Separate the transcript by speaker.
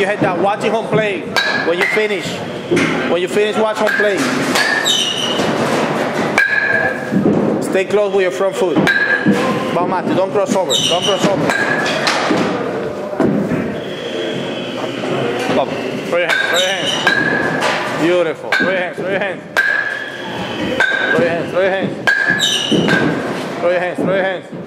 Speaker 1: your head down. Watching home plate. When you finish. When you finish, watch home plate. Stay close with your front foot. Vamos, Matthew. Don't cross over. Don't cross over. Come. Throw your hands. Throw your hands. Beautiful. Throw your hands. Throw your hands. Throw your hands. Throw your hands. Throw your hands. Throw your hands.